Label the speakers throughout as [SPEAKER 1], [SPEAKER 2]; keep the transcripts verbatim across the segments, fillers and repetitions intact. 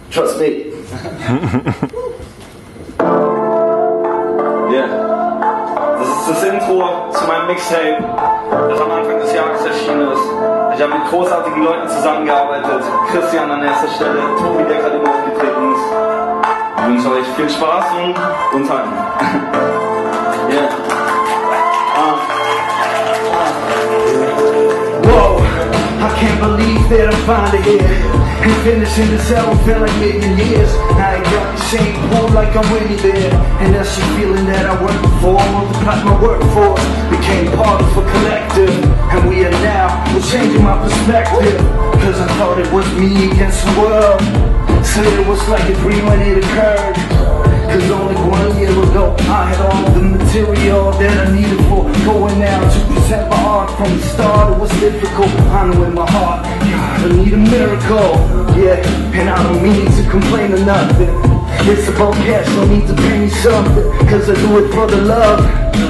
[SPEAKER 1] Trust me. Yeah. Das ist das Intro zu meinem Mixtape, das am Anfang des Jahres erschienen ist. Ich habe mit großartigen Leuten zusammengearbeitet. Christian an erster Stelle, Tobi, der gerade immer aufgetreten ist. Ich wünsche euch viel Spaß und Unterhaltung. Yeah. Uh.
[SPEAKER 2] Whoa, I can't believe that I'm finally here. And finishing this album felt like maybe years. Now I got the same pool like I'm really there. And that's the feeling that I worked for. Multiplied my workforce, became part of a collective. And we are now, we're changing my perspective. Cause I thought it was me against the world. So it was like a dream when it occurred. Cause only one year ago I had all the material that I needed for going out to present my art. From the start it was difficult, I know in my heart, God, I need a miracle. Yeah, and I don't mean to complain or nothing. It's about cash, no need to pay me something. Cause I do it for the love.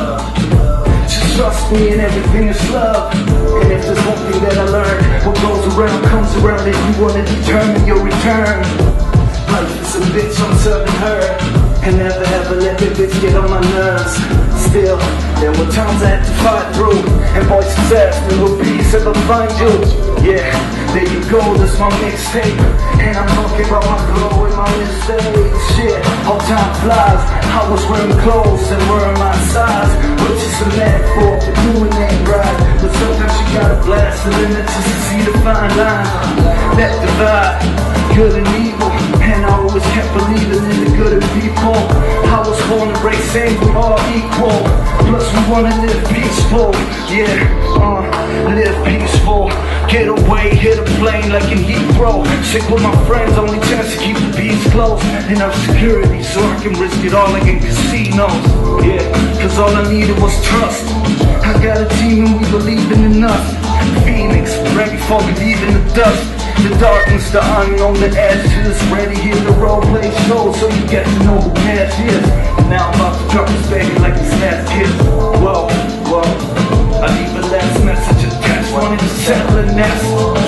[SPEAKER 2] Just trust me and everything is love. And if there's one thing that I learned, what goes around comes around. If you wanna determine your return, life is a bitch, I'm serving her. And never ever let the bitch get on my nerves. Still, there were times I had to fight through. And voices asked me, will peace ever find you? Yeah, there you go, that's my mixtape. And I'm talking about my glow and my mistakes. Shit, how time flies. I was wearing clothes and wearing my size. Which is a metaphor for doing ain't right. But sometimes you gotta blast the limits just to see the fine line that divide good and evil. And I always kept believing in the good in people. I was born to break things, we're all equal. Plus we wanna live peaceful. Yeah, uh, live peaceful. Get away, hit a plane like in Heathrow. Sick with my friends, only chance to keep the peace close. And have security so I can risk it all like in casinos. Yeah, cause all I needed was trust. I got a team and we believing in us. Phoenix, ready for leaving the dust. The darkness, the unknown, the edges. Ready here to role play show so you get to know who cares is. And now I'm about to drop this baby like this last kiss. Whoa, whoa, I leave a last message attached. Wanted to settle a nest.